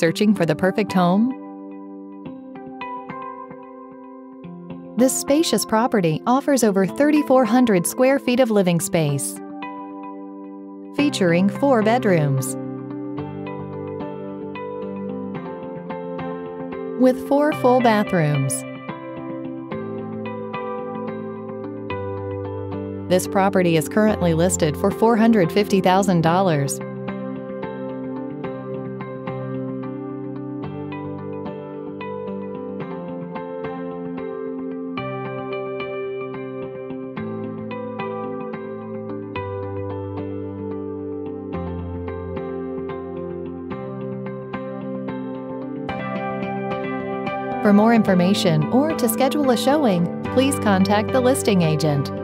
Searching for the perfect home? This spacious property offers over 3,400 square feet of living space, featuring 4 bedrooms, with 4 full bathrooms. This property is currently listed for $450,000. For more information or to schedule a showing, please contact the listing agent.